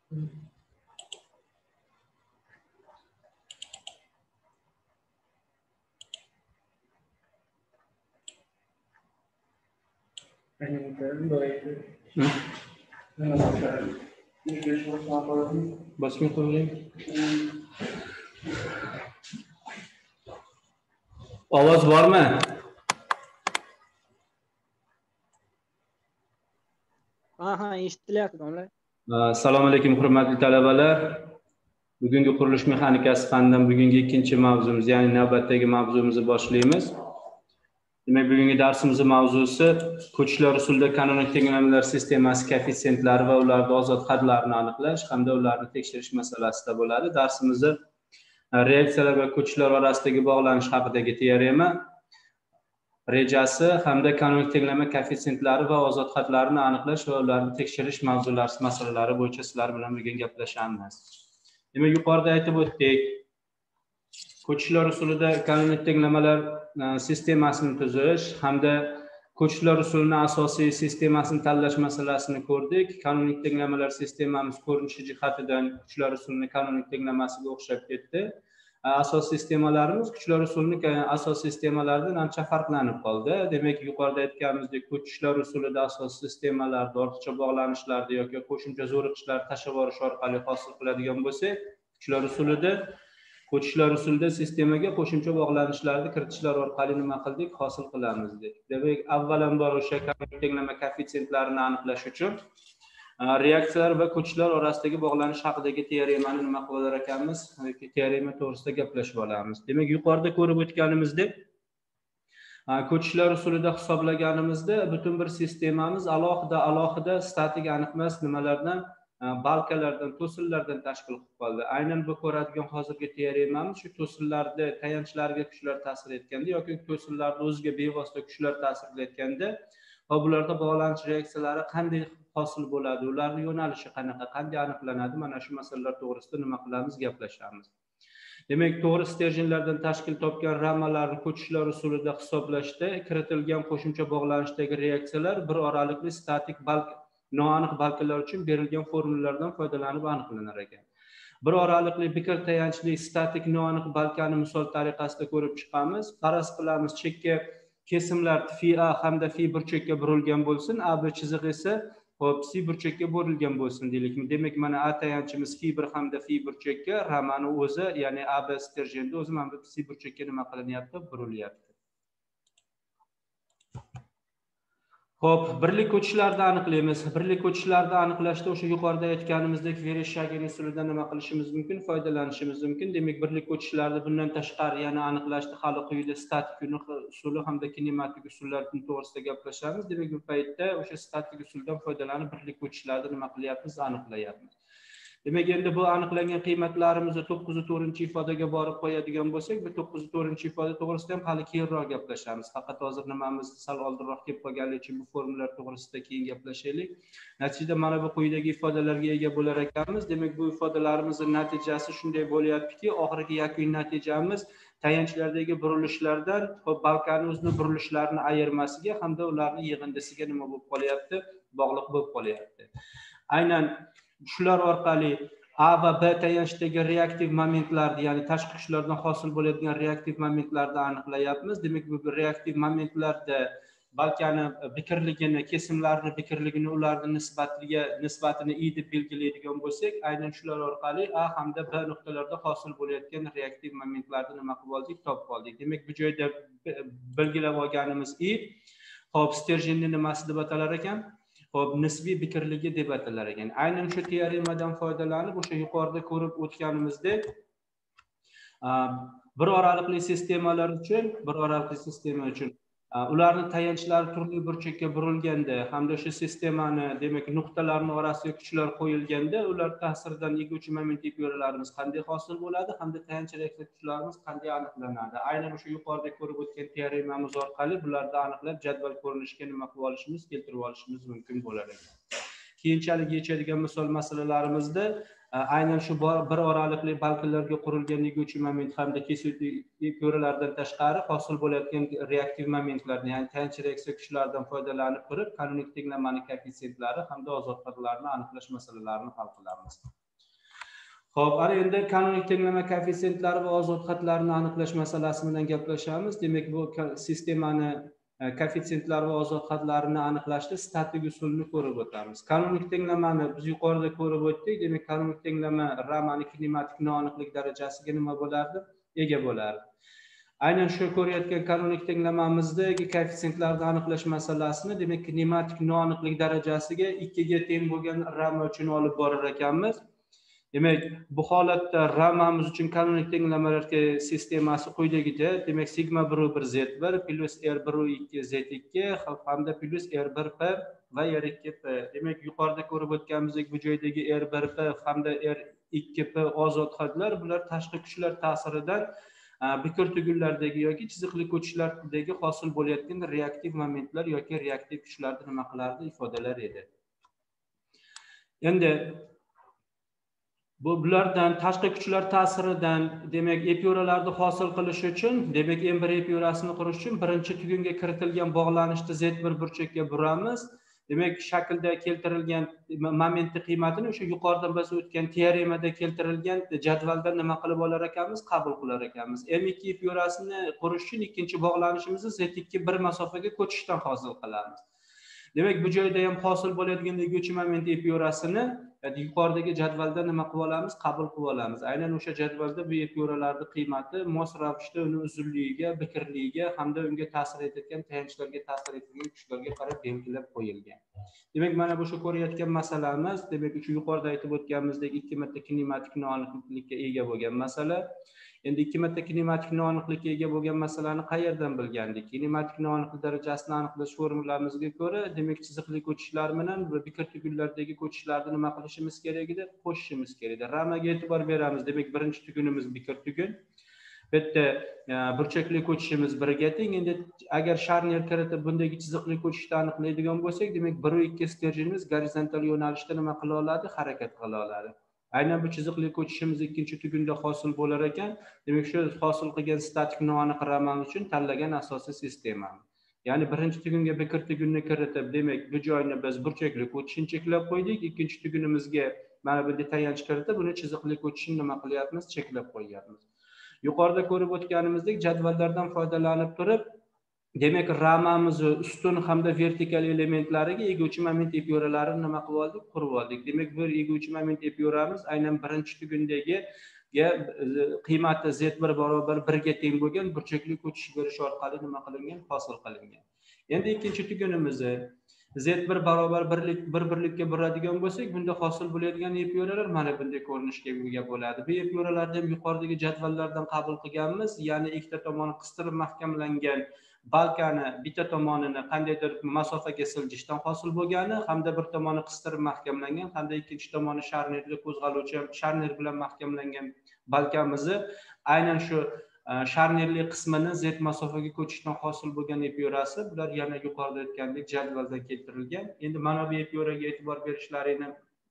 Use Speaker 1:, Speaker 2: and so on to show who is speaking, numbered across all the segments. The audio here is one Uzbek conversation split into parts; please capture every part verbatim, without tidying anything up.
Speaker 1: Basma koyayım. Ovoz bormi?
Speaker 2: Aha, eshitilyapti domla.
Speaker 1: Assalomu alaykum hurmatli talabalar. Bugungi qurilish mexanikasi fanidan bugungi ikkinchi mavzumiz, ya'ni navbatdagi mavzumizni boshlaymiz. Demak, bugungi darsimizning mavzusi ko'chishlar usulida kanonik tenglamalar sistemasi koeffitsentlari va ularning ozod hadlarini aniqlash hamda ularni tekshirish masalasida bo'ladi. Darsimizda reaksiyalar va ko'chishlar orasidagi bog'lanish haqidagi teorema, rejasi hamda kanonik tenglama koeffitsentlari va ozod hadlarini aniqlash va ularni tekshirish mavzulari masalalari bo'yicha sizlar bilan bugun gaplashamiz. Demak, yuqorida aytib o'tdik, ko'chishlar usulida kanonik tenglamalar sistemasini tuzish hamda ko'chishlar usulining asosiy sistemasini tanlash masalasini ko'rdik. Kanonik tenglamalar sistemamiz ko'rinishi jihatidan ko'chishlar usulining kanonik tenglamasiga o'xshab ketdi. Asosiy sistemalarimiz kuchlar usulining asosiy sistemalaridan ancha farqlanib qoldi. Demak, yuqorida aytganimizdek, ko'chishlar usulida asosiy sistemalarda ortiqcha bog'lanishlarni yoki qo'shimcha zo'riqishlarni tashlab yuborish orqali hosil qiladigan bo'lsak, kuchlar usulida ko'chishlar usulida sistemaga qo'shimcha bog'lanishlarni kiritishlar orqali nima qildik? Hosil qilamiz dedik. Demak, avvalambor o'sha kanonik tenglama koeffitsentlarini aniqlash uchun reaksiyalar va ko'chishlar orasidagi bog'lanish haqidagi teoremani nima qilar ekanmiz? Teorema to'g'risida gaplashib olamiz. Demak, yuqorida ko'rib o'tganimizdek, ko'chishlar usulida hisoblaganimizda butun bir sistemamiz alohida alohida statik aniqmas nimalardan, balkalardan, to'sinlardan tashkil qilib qoldi. Aynan bu ko'radigan hozirgi teoremamiz shu to'sinlarda tayanchlarga kuchlar ta'sir etganda yoki to'sinlarning o'ziga bevosita kuchlar ta'sir etganda va bularda bog'lanish reaksiyalari qanday hosil bo'ladi, ularning yo'nalishi qanaqa, qanday aniqlanadi, mana shu masalalar to'g'risida nima qilamiz, gaplashamiz. Demak, to'g'ri stерженlardan tashkil topgan ramalarni ko'chishlar usulida hisoblashda kiritilgan qo'shimcha bog'lanishdagi reaksiyalar bir oralikli statik balk noaniq balkalar uchun berilgan formulalardan foydalanib aniqlanar ekan. Bir oralikli bikir tayanchli statik noaniq balkani misol tariqasida ko'rib chiqamiz. Faraz qilamiz, chekka kesimlar phi a hamda phi burchakka burilgan bo'lsin, a b chiziq esa hop psi burchakka burilgan bo'lsin deylik. Demak, mana a tayanchimiz phi bir hamda phi burchakka, ramani o'zi, ya'ni a b stерженni o'zi mana bu psi burchakka nima qilinyapti? Burilyapti. Xo'p, birlik ko'chishlarni aniqlaymiz. Birlik ko'chishlarni aniqlashda o'sha yuqorida aytganimizdek Vereshchagin usulidan nima qilishimiz mumkin? Foydalanishimiz mumkin. Demak, birlik ko'chishlarni bundan tashqari yana aniqlashda hali quyida statik usuli hamda kinematik usullar to'g'risida gaplashamiz. Demak, bu paytda o'sha statik usuldan foydalanib birlik ko'chishlarni nima qilyapmiz? Aniqlayapmiz. Demak, endi bu aniqlangan qiymatlarimizni to'qqiz to'rtinchi ifodaga borib qo'yadigan bo'lsak, bu to'qqiz to'rtinchi ifoda to'g'risida ham hali keyinroq gaplashamiz. Faqat hozir nimamiz sal oldinroq kelib qolganligi uchun bu formulalar to'g'risida keyin gaplashaylik. Natijada mana bu quyidagi ifodalarga ega bo'lar ekanmiz. Demak, bu ifodalarimizning natijasi shunday bo'lyaptiki, oxirgi yakuniy natijamiz tayanchlardagi burilishlardan balkani o'zining burilishlarini ayirmasiga hamda ularning yig'indisiga nima bo'lib qolyapti? Bog'liq bo'lib qolyapti. Aynan shular orqali A va B tayanchdagi reaktiv momentlarni, ya'ni tashqi kuchlardan hosil bo'ladigan reaktiv momentlarni aniqlayapmiz. Demak, bu reaktiv momentlarda balkani bikirligini, kesimlarni bikirligini, ularning nisbatiga nisbatini i deb belgilaydigan bo'lsak, aynan shular orqali A hamda B nuqtalarida hosil bo'layotgan reaktiv momentlarni nima qilib oldik? Topib oldik. Demak, bu joyda belgilab olganimiz i, hop, stерженni nimasi deb atalar ekan? Hop, nisbiy bikirligi deb atalar ekan. Aynan shu teoremadan foydalanib, o'sha yuqorida ko'rib o'tganimizdek, bir oralikli sistemalar uchun, bir oralikli sistema uchun ularning tayanchlari turli burchakka burilganda hamda shu sistemani, demak, nuqtalarning orasiga kuchlar qo'yilganda, ular ta'siridan eguvchi moment ipyoralarimiz qanday hosil bo'ladi hamda tayanch reaksiya kuchlarimiz qanday aniqlanadi. Aynan o'sha yuqorida ko'rib o'tgan teoremamiz orqali bularni aniqlab jadval ko'rinishiga nima qilib olishimiz, keltirib olishimiz mumkin bo'ladi. Keyinchalik yechadigan misol masalalarimizda aynan shu bir oralikli balkalarga qurilgan eguvchi moment hamda kesuvchi ipyoralardan tashqari hosil bo'layotgan reaktiv momentlarni, ya'ni tayanch reaksiya kuchlaridan foydalanib turib kanonik tenglamaning koeffitsentlari hamda ozod hadlarini aniqlash masalalarini hal qilamiz. Xo'p, ana endi kanonik tenglama koeffitsentlari va ozod xatlarini aniqlash masalasi bilan gaplashamiz. Demak, bu sistemani koeffitsentlari va ozod xatlarini aniqlashda statik usulni ko'rib o'tamiz. Kanonik tenglamani biz yuqorida ko'rib o'tdik. Demak, kanonik tenglama ramani kinematik noaniqlik darajasiga nima bo'lardi? Ega bo'lardi. Aynan shu ko'rayotgan kanonik tenglamamizdagi koeffitsentlarni aniqlash masalasini, demak, kinematik noaniqlik darajasiga ikki ga teng bo'lgan rama uchun olib borar ekanmiz. Demak, bu holatda ramamiz uchun kanonik tenglamalar sistemasi quyidagicha, demak, sigma bir bir z bir plus r bir ikki z ikki hamda plus r bir p va r ikki p. Demak, yuqorida ko'rib o'tganimizdek bu joydagi r bir p hamda r ikki p ozod xatlar, bular tashqi kuchlar ta'siridan bikir tugunlardagi yoki chiziqli ko'chishlardagi hosil bo'layotgan reaktiv momentlar yoki reaktiv kuchlarni nima qilardi, ifodalar edi. Endi bu bulardan tashqi kuchlar ta'siridan, demak, epyoralarni hosil qilish uchun, demak, M bir epyorasini qurish uchun birinchi tugunga kiritilgan bog'lanishni z bir burchakka buramiz. Demak, shaklda keltirilgan momentni qiymatini o'sha yuqorida biz o'tgan teoremada keltirilgan jadvaldan nima qilib olar ekanmiz, qabul qilar ekanmiz. M ikki epyorasini qurish uchun ikkinchi bog'lanishimizni z ikki bir masofaga ko'chishdan hosil qilamiz. Demak, bu joyda ham hosil bo'ladigan eguvchi moment epyorasini yuqoridagi jadvalda nima qilib olamiz, qabul qilib olamiz. Aynan o'sha jadvalda bu epyoralarning qiymati mos ravishda uni uzunligiga, bikirligiga hamda unga ta'sir etayotgan tayanchlarga ta'sir etgan kuchlarga qarab belgilab qo'yilgan. Demak, mana bu shu ko'rayotgan masalamiz, demak, shu yuqorida aytib o'tganimizdek ikki marta kinematik noaniqlikka ega bo'lgan masala. Endi ikki marta kinematik noaniqlikka ega bo'lgan masalani qayerdan bilgandik? Kinematik noaniqlik darajasini aniqlash formulamizga ko'ra, demak, chiziqli ko'chishlar bilan bikir tugunlardagi ko'chishlarni nima qilishimiz kerak edi? Qo'shishimiz kerak edi. Ramaga e'tibor beramiz. Demak, birinchi tugunimiz bikir tugun. Bu yerda burchakli ko'chishimiz bir ga teng. Endi agar sharner kiritib bundagi chiziqli ko'chishni aniqlaydigan bo'lsak, demak, bir va ikki stерженimiz gorizontal yo'nalishda nima qila oladi? Harakat qila oladi. Aynan bu chiziqli ko'chishimiz ikkinchi tugunda hosil bo'lar ekan. Demak, shu hosil qilgan statik noaniq ramamiz uchun tanlagan asosiy sistemamiz. Ya'ni birinchi tugunga bikir tugunni kiritib, demak, bu joyni biz burchakli ko'chishini cheklab qo'ydik. Ikkinchi tugunimizga mana bunday tayanch kiritib, uni chiziqli ko'chishini nima qilyapmiz? Cheklab qo'yyapmiz. Yuqorida ko'rib o'tganimizdek jadvallardan foydalanib turib, demak, ramamizni ustun hamda vertikal elementlariga eguvchi moment epyoralarini nima qilib oldik? Qurib oldik. Demak, bu eguvchi moment epyoramiz aynan birinchi tugundagi qiymati z bir barobar bir ga teng bo'lgan burchakli ko'chish berish orqali nima qilingan? Hosil qilingan. Endi ikkinchi tugunimizni z bir barobar birlik bir birlikka buradigan bo'lsak, bunda hosil bo'ladigan epyoralar mana bunday ko'rinishga ega bo'ladi. Bu epyoralarni ham yuqoridagi jadvallardan qabul qilganmiz, ya'ni ikkita tomoni qistirib mahkamlangan balkani bitta tomonini qandaydir masofaga siljishdan hosil bo'lgani hamda bir tomoni qistirib mahkamlangan hamda ikkinchi tomoni sharnerli qo'zg'aluvchi sharner bilan mahkamlangan balkamizni aynan shu sharnerli qismini z masofaga ko'chishdan hosil bo'lgan epyorasi, bular yana yuqorida aytgandek jadvaldan keltirilgan. Endi mana bu epyoraga e'tibor berishlarini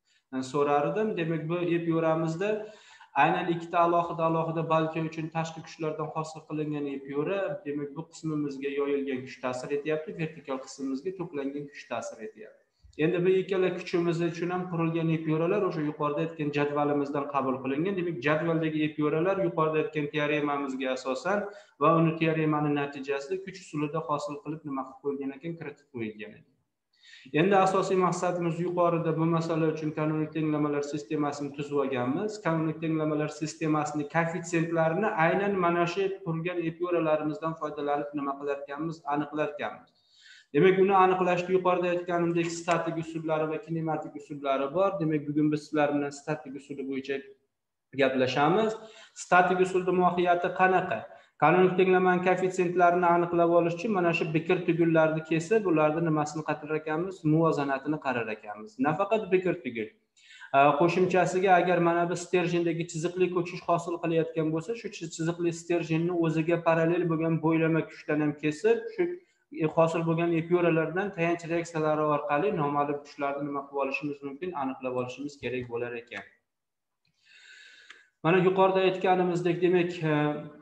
Speaker 1: so'rar edim. Demak, bu epyoramizda aynan ikkita alohida alohida balka uchun tashqi kuchlardan hosil qilingan epyora, demak, bu qismimizga yoyilgan kuch ta'sir etyapti, vertikal qismimizga to'plangan kuch ta'sir etyapti. Endi bu ikkala kuchimiz uchun ham qurilgan epyoralar o'sha yuqorida aytgan jadvalimizdan qabul qilingan. Demak, jadvaldagi epyoralar yuqorida aytgan teoremamizga asosan va uni teoremaning natijasida kuch usulida hosil qilib nima qilib qo'yilgan ekan, kiritib qo'yilgan ekan. Endi asosiy maqsadimiz yuqorida bu masala uchun kanonik tenglamalar sistemasini tuzib olganmiz. Kanonik tenglamalar sistemasini koeffitsentlarini aynan mana shu qurgan epyoralarimizdan foydalanib nima qilar ekanmiz, aniqlar ekanmiz. Demak, uni aniqlashda yuqorida aytganimdek statik usullari va kinematik usullari bor. Demak, bugun biz sizlar bilan statik usuli bo'yicha gaplashamiz. Statik usulning mohiyati qanaqa? Kanonik tenglamaning koeffitsentlarini aniqlab olish uchun mana shu bikir tugunlarni kesib, ularning nimasini qarar ekanmiz, muvozanatini qarar ekanmiz. Nafaqat bikir tugun. Qo'shimchasiga agar mana bu sterjendagi chiziqli ko'chish hosil qilayotgan bo'lsa, shu chiziqli sterjenni o'ziga parallel bo'lgan bo'ylama kuchdan ham kesib, shu hosil bo'lgan epyoralardan tayanch reaksiyalari orqali noma'lum kuchlarni nima qilib olishimiz mumkin, aniqlab olishimiz kerak bo'lar ekan. Mana yuqorida aytganimizdek, demak,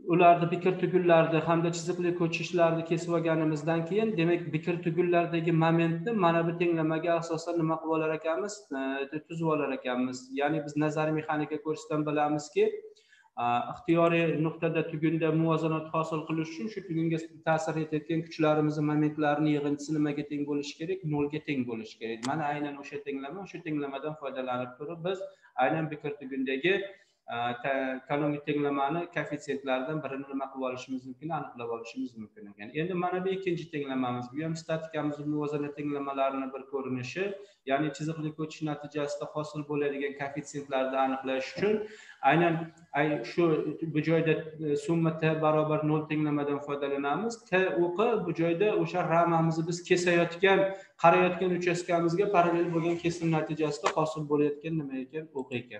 Speaker 1: ularni bikir tugunlarni hamda chiziqli ko'chishlarni kesib olganimizdan keyin, demak, bikir tugunlardagi momentni mana bu tenglamaga asosan nima qilib olar ekanmiz? Tuzib olar ekanmiz. Ya'ni biz nazariy mexanika kursdan bilamizki, ixtiyoriy nuqtada tugunda muvozanat hosil qilish uchun shu tugunga ta'sir etayotgan kuchlarimizni, momentlarni yig'indisi nimaga teng bo'lishi kerak? Nolga teng bo'lishi kerak. Mana aynan o'sha tenglama, o'sha tenglamadan foydalanib turib biz aynan bikir tugundagi kanonik tenglamani koeffitsiyentlardan birini nima qilib olishimiz mumkin, aniqlab olishimiz mumkin ekan. Endi mana bu ikkinchi tenglamamiz. Bu ham statikamizning muvozanat tenglamalarini bir ko'rinishi, ya'ni chiziqli ko'chish natijasida hosil bo'ladigan koeffitsiyentlarni aniqlash uchun aynan shu bu joyda summa t barobar nol tenglamadan foydalanamiz. T o'qi bu joyda o'sha ramamizni biz kesayotgan, qarayotgan uchastkamizga parallel bo'lgan kesim natijasida hosil bo'layotgan nima ekan? O'q ekan.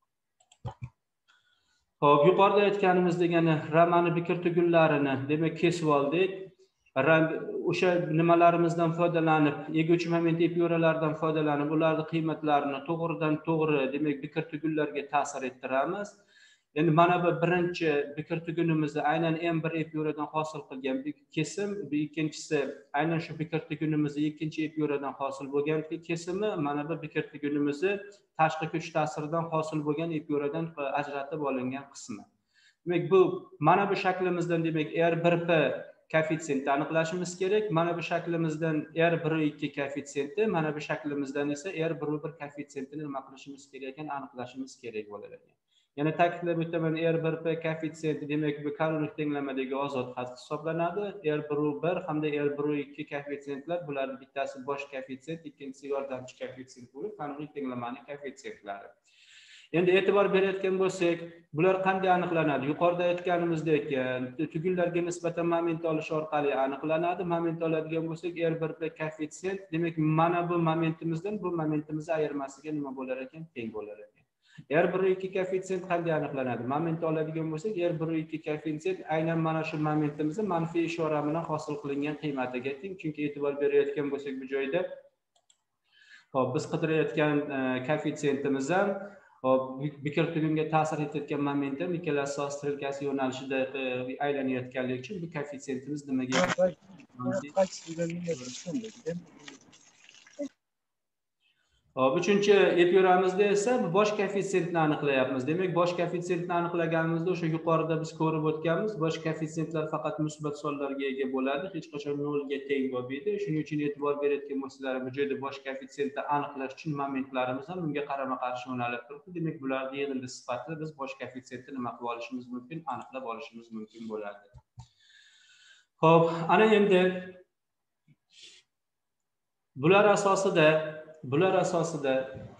Speaker 1: Xo'p, yuqorida aytganimizdek, yana ramani bikir tugunlarini demak kesib oldik. O'sha nimalarimizdan foydalanib, eguvchi moment epyoralardan foydalanib, ularning qiymatlarini to'g'ridan to'g'ri demak bikir tugunlarga ta'sir ettiramiz. Endi mana bu birinchi bikir tugunimizni aynan M bir epyoradan hosil qilgan kesim, bu ikkinchisi aynan shu bikir tugunimizni ikkinchi epyoradan hosil bo'lgan kesimi, mana bu bikir tugunimizni tashqi kuch ta'siridan hosil bo'lgan epyoradan ajratib olingan qismi. Demak, bu mana bu shaklimizdan demak R bir P koeffitsiyentni aniqlashimiz kerak. Mana bu shaklimizdan R bir ikki koeffitsiyenti, mana bu shaklimizdan esa R bir bir koeffitsiyentini nima qilishimiz kerak ekan, aniqlashimiz kerak bo'ladi. Yana ta'kidlab o'taman, R bir P koeffitsiyenti demak bu kanonik tenglamadagi ozod xat hisoblanadi. R bir bir hamda R bir ikki koeffitsiyentlar, bularning bittasi bosh koeffitsiyent, ikkinchisi yordamchi koeffitsiyent bo'lib, kanonik tenglamaning koeffitsiyentlari. Endi e'tibor berayotgan bo'lsak, bular qanday aniqlanadi? Yuqorida aytganimizdek, tugunlarga nisbatan moment olish orqali aniqlanadi. Moment oladigan bo'lsak, R bir P koeffitsiyent, demak, mana bu momentimizdan bu momentimiz ayirmasiga nima bo'lar ekan? Teng bo'lar ekan. R bir ikki koeffitsiyent qanday aniqlanadi? Moment oladigan bo'lsak, R bir ikki koeffitsiyent aynan mana shu momentimizni manfiy ishora bilan hosil qilingan qiymatiga teng. Chunki e'tibor berayotgan bo'lsak, bu joyda hop biz qidirayotgan koeffitsiyentimiz ham hop bikir tugunga ta'sir etayotgan moment ham ikkalasi strelkasi yo'nalishida aylanayotganligi uchun bu koeffitsiyentimiz nimaga Hop, uchinchi epyoramizda esa bosh koeffitsiyentni aniqlayapmiz. Demak, bosh koeffitsiyentni aniqlaganimizda o'sha yuqorida biz ko'rib o'tganmiz, bosh koeffitsiyentlar faqat musbat sonlarga ega bo'ladi, hech qachon nolga teng bo'lmaydi. Shuning uchun e'tibor berayotgan bo'lsanglar, bu joyda bosh koeffitsiyentni aniqlash uchun momentlarimiz ham unga qarama-qarshi yo'nalib turibdi. Demak, bularning yig'indi sifatida biz bosh koeffitsiyentni nima qilib olishimiz mumkin, aniqlab olishimiz mumkin bo'ladi. Xo'p, ana endi bular asosida Bular asosida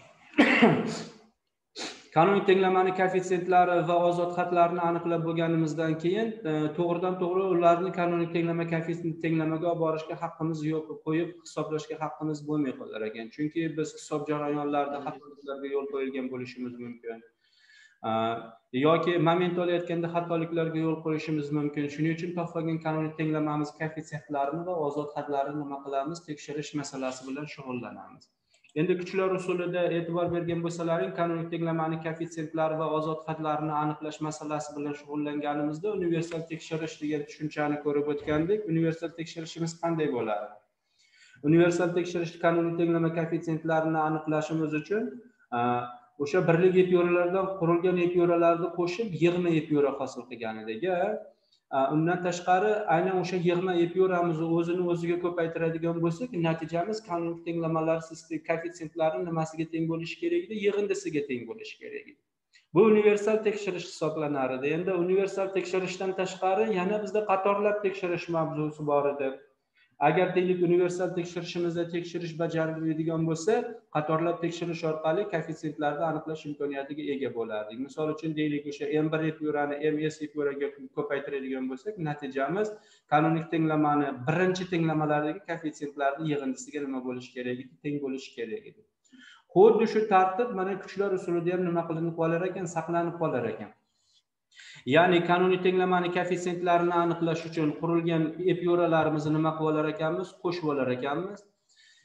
Speaker 1: kanonik tenglamaning koeffitsiyentlari va ozod xatlarini aniqlab bo'lganimizdan keyin to'g'ridan to'g'ri ularni kanonik tenglama koeffitsiyenti tenglamaga olib borishga haqqimiz yo'q, qo'yib hisoblashga haqqimiz bo'lmay qolar ekan. Chunki biz hisob jarayonlarida xatoliklarga yo'l qo'yilgan bo'lishimiz mumkin. yoki moment olayotganda xatoliklarga yo'l qo'yishimiz mumkin. Shuning uchun topilgan kanonik tenglamamiz koeffitsiyentlarini va ozod xatlarini nima qilamiz? Tekshirish masalasi bilan shug'ullanamiz. Endi kuchlar usulida e'tibor bergan bo'lsalaring, kanonik tenglamaning koeffitsentlari va ozod xatlarini aniqlash masalasi bilan shug'ullanganimizda universal tekshirish degan tushunchani ko'rib o'tgandik. Universal tekshirishimiz qanday bo'ladi? Universal tekshirish kanonik tenglama koeffitsentlarini aniqlashimiz uchun o'sha birlik epyoralardan qurilgan epyoralarni qo'shib yig'ma epyora hosil qilganidagi, undan tashqari aynan o'sha yig'ma epyoramizni o'zini o'ziga ko'paytiradigan bo'lsak, natijamiz kanonik tenglamalar koeffitsentlari nimasiga teng bo'lishi kerak edi? Yig'indisiga teng bo'lishi kerak edi. Bu universal tekshirish hisoblanar edi. Endi universal tekshirishdan tashqari yana bizda qatorlab tekshirish mavzusi bor edi. Agar deylik universal tekshirishimizda tekshirish bajariladigan bo'lsa, qatorlab tekshirish orqali koeffitsentlarni aniqlash imkoniyatiga ega bo'lardik. Misol uchun deylik o'sha M bir epyorani M S epyoraga ko'paytiradigan bo'lsak, natijamiz kanonik tenglamani birinchi tenglamalardagi koeffitsentlarning yig'indisiga nima bo'lishi kerak edi? Teng bo'lishi kerak edi. Xuddi shu tartib mana kuchlar usulida ham nima qilinib qolar ekan, saqlanib qolar ekan. Ya'ni kanonik tenglamaning koeffitsentlarini aniqlash uchun qurilgan epyoralarimizni nima qilib olar ekanmiz? Qo'shib olar ekanmiz.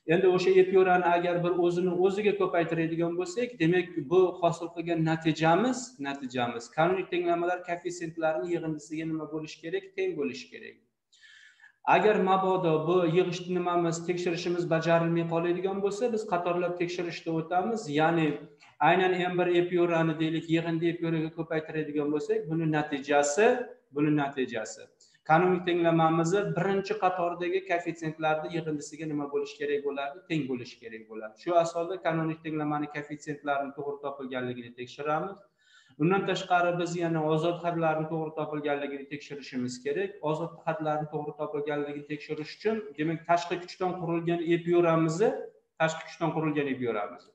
Speaker 1: Endi o'sha epiurani agar bir o'zini o'ziga ko'paytiradigan bo'lsak, demak bu hosil qilgan natijamiz, natijamiz kanonik tenglamalar koeffitsiyentlarini yig'indisiga nima bo'lishi kerak? Teng bo'lishi kerak. Agar mabodo bu yig'ish nimamiz tekshirishimiz bajarilmay qoladigan bo'lsa, biz qatorlab tekshirishda o'tamiz. Ya'ni aynan ham bir epiurani deylik yig'indi epiuraga ko'paytiradigan bo'lsak, buni natijasi, buni natijasi kanonik tenglamamizni birinchi qatordagi koeffitsiyentlarni yig'indisiga nima bo'lishi kerak bo'ladi? Teng bo'lishi kerak bo'ladi. Shu asosda kanonik tenglamani koeffitsiyentlarini to'g'ri topilganligini tekshiramiz. Bundan tashqari biz yana ozod hadlarni to'g'ri topilganligini tekshirishimiz kerak. Ozod hadlarni to'g'ri topilganligini tekshirish uchun, demak, tashqi kuchdan qurilgan epiuramizni, tashqi kuchdan qurilgan epiuramizni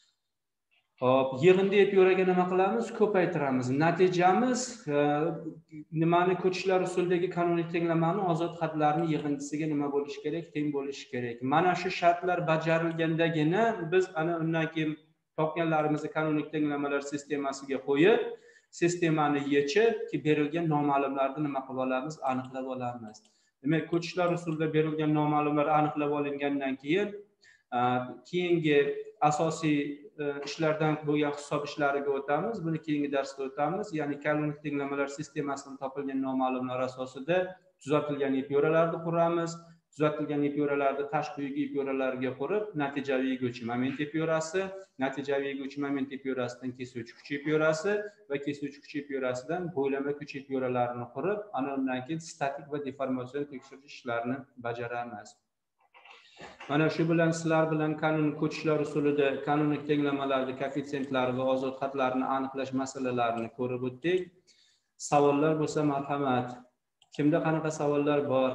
Speaker 1: hop, yig'indi epiuraga nima qilamiz? Ko'paytiramiz. Natijamiz nimani ko'chishlar usulidagi kanonik tenglamani ozod hadlarni yig'indisiga nima bo'lishi kerak? Teng bo'lishi kerak. Mana shu shartlar bajarilgandagina biz ana undan keyin topganlarimizni kanonik tenglamalar sistemasiga qo'yib, sistemani yechib, ki berilgan noma'lumlarni nima qilib olamiz? Aniqlab olamiz. Demak, ko'chishlar usulida berilgan noma'lumlar aniqlab olingandan keyin keyingi asosiy ishlardan bo'lgan hisob ishlariga o'tamiz. Buni keyingi darsda o'tamiz. Ya'ni kanonik tenglamalar sistemasidan topilgan noma'lumlar asosida tuzatilgan epiuralarni quramiz. Tuzatilgan epiuralarni tashqi yuk epiuralariga qurib, natijaviy yeguvchi moment epiurasi, natijaviy yeguvchi moment epiurasidan kesuvchi kuch epiurasi va kesuvchi kuch epiurasidan bo'ylama kuch epiuralarini qurib, ana undan keyin statik va deformatsion tekshirish ishlarini bajaramiz. Mana shu bilan sizlar bilan kanonik ko'chishlar usulida kanonik tenglamalarni koeffitsentlari va ozod hadlarini aniqlash masalalarini ko'rib o'tdik. Savollar bo'lsa marhamat. Kimda qanaqa savollar bor?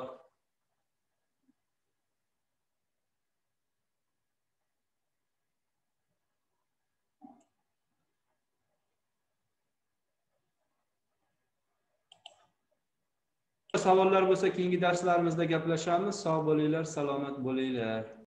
Speaker 1: Savollar bo'lsa keyingi darslarimizda gaplashamiz. Sog' bo'linglar, salomat bo'linglar.